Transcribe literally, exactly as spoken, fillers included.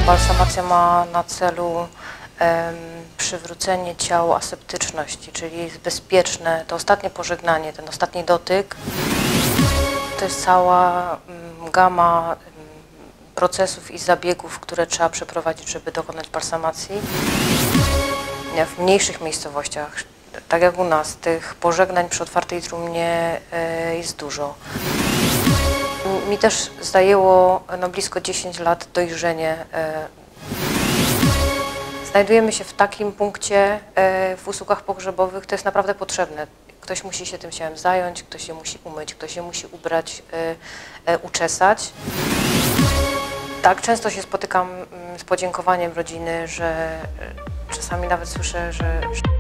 Balsamacja ma na celu um, przywrócenie ciału aseptyczności, czyli jest bezpieczne, to ostatnie pożegnanie, ten ostatni dotyk. To jest cała um, gama um, procesów i zabiegów, które trzeba przeprowadzić, żeby dokonać balsamacji. W mniejszych miejscowościach, tak jak u nas, tych pożegnań przy otwartej trumnie y, jest dużo. Mi też zajęło no, blisko dziesięć lat dojrzenie. Znajdujemy się w takim punkcie w usługach pogrzebowych, to jest naprawdę potrzebne. Ktoś musi się tym ciałem zająć, ktoś się musi umyć, ktoś się musi ubrać, uczesać. Tak, często się spotykam z podziękowaniem rodziny, że czasami nawet słyszę, że